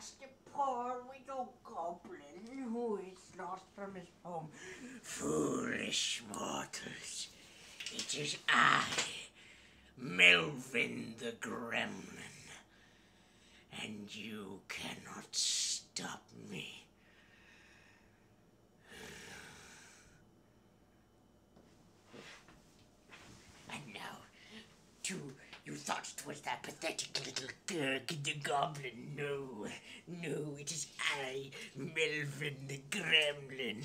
just a poor widow goblin who is lost from his home. Foolish mortals, it is I, Melvin the Gremlin, and you cannot stop me. And now, you thought it was that pathetic little Gurg the Goblin. No, no, it is I, Melvin the Gremlin.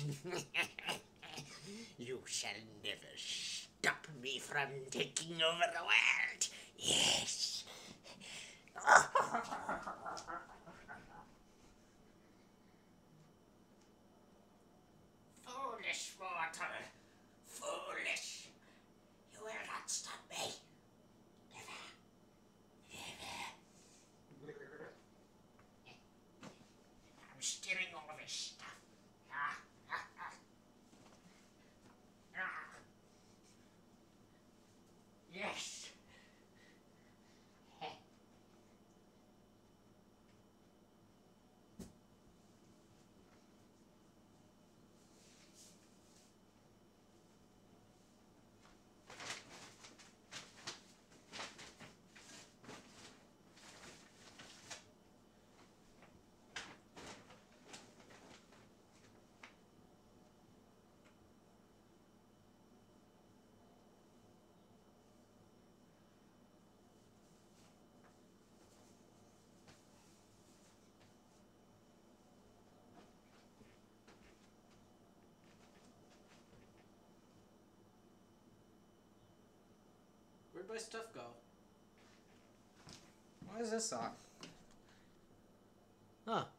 You shall never stop me from taking over the world. Yes. Foolish mortal. Foolish. You will not stop me. I'm stealing all of his stuff. Yes. Where'd my stuff go? Why is this on? Huh.